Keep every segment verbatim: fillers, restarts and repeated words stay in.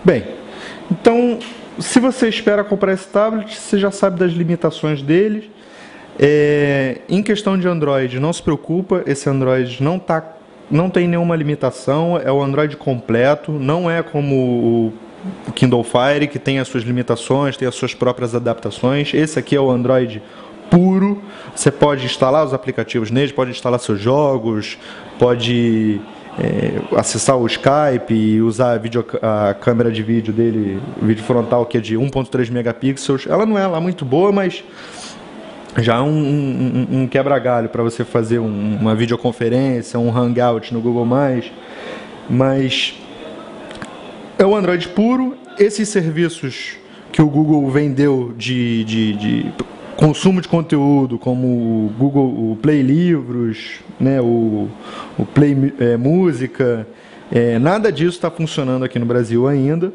Bem, então, se você espera comprar esse tablet, você já sabe das limitações dele. É, em questão de Android, não se preocupa, esse Android não, tá, não tem nenhuma limitação, é o Android completo, não é como o Kindle Fire, que tem as suas limitações, tem as suas próprias adaptações. Esse aqui é o Android puro, você pode instalar os aplicativos nele, pode instalar seus jogos, pode é, acessar o Skype e usar a, video, a câmera de vídeo dele, vídeo frontal, que é de um ponto três megapixels. Ela não é lá muito boa, mas já é um, um, um quebra-galho para você fazer um, uma videoconferência, um hangout no Google mais. Mas é o Android puro. Esses serviços que o Google vendeu de, de, de consumo de conteúdo, como o Google o Play Livros, né, o, o Play é, Música, é, nada disso está funcionando aqui no Brasil ainda.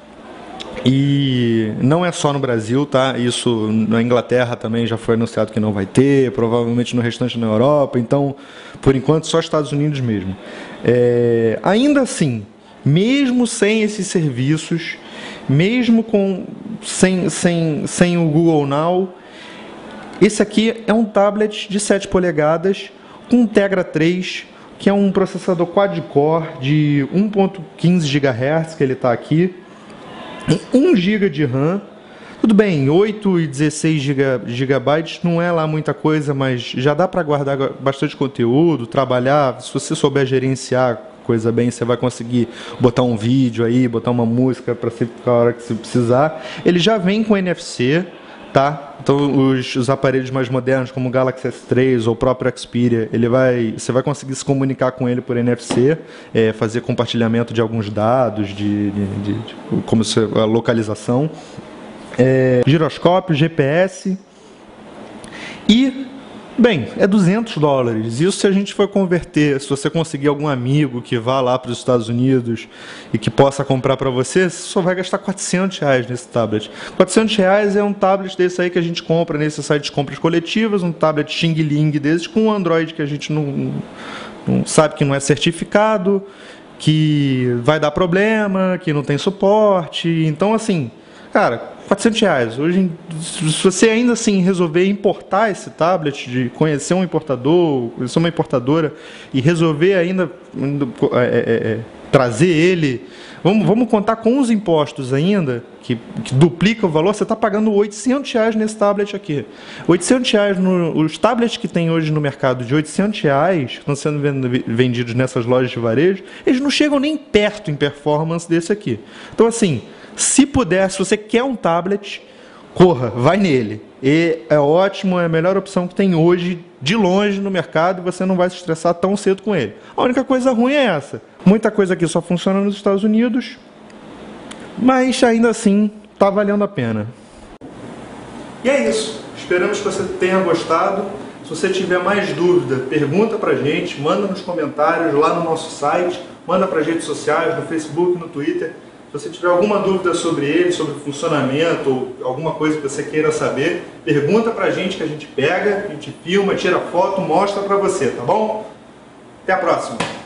E não é só no Brasil, tá? Isso na Inglaterra também já foi anunciado que não vai ter, provavelmente no restante da Europa. Então, por enquanto, só Estados Unidos mesmo. É, ainda assim, mesmo sem esses serviços, mesmo com, sem, sem, sem o Google Now, esse aqui é um tablet de sete polegadas com Tegra três, que é um processador quad-core de um ponto quinze gigahertz, que ele está aqui, um giga de RAM. Tudo bem, oito e dezesseis gigabytes não é lá muita coisa, mas já dá para guardar bastante conteúdo, trabalhar. Se você souber gerenciar coisa bem, você vai conseguir botar um vídeo aí, botar uma música para sempre a hora que você precisar. Ele já vem com N F C, tá? Então os, os aparelhos mais modernos, como o Galaxy S três ou o próprio Xperia, ele vai, você vai conseguir se comunicar com ele por N F C, é, fazer compartilhamento de alguns dados, de, de, de, de como se, a localização, é, giroscópio, G P S e, bem, é duzentos dólares. Isso se a gente for converter, se você conseguir algum amigo que vá lá para os Estados Unidos e que possa comprar para você, você só vai gastar quatrocentos reais nesse tablet. quatrocentos reais é um tablet desse aí que a gente compra nesse site de compras coletivas, um tablet Xing Ling desses com um Android que a gente não, não sabe que não é certificado, que vai dar problema, que não tem suporte. Então, assim, cara, quatrocentos reais. Hoje, se você ainda assim resolver importar esse tablet, de conhecer um importador, conhecer uma importadora e resolver ainda é, é, é, trazer ele, vamos, vamos contar com os impostos ainda, que, que duplica o valor, você está pagando oitocentos reais nesse tablet aqui. oitocentos reais, no, os tablets que tem hoje no mercado de oitocentos reais, que estão sendo vendidos nessas lojas de varejo, eles não chegam nem perto em performance desse aqui. Então, assim, se puder, se você quer um tablet, corra, vai nele. E é ótimo, é a melhor opção que tem hoje, de longe, no mercado, e você não vai se estressar tão cedo com ele. A única coisa ruim é essa. Muita coisa aqui só funciona nos Estados Unidos, mas ainda assim está valendo a pena. E é isso. Esperamos que você tenha gostado. Se você tiver mais dúvida, pergunta pra gente, manda nos comentários lá no nosso site, manda para as redes sociais, no Facebook, no Twitter. Se você tiver alguma dúvida sobre ele, sobre o funcionamento, ou alguma coisa que você queira saber, pergunta pra gente que a gente pega, a gente filma, tira foto, mostra pra você, tá bom? Até a próxima!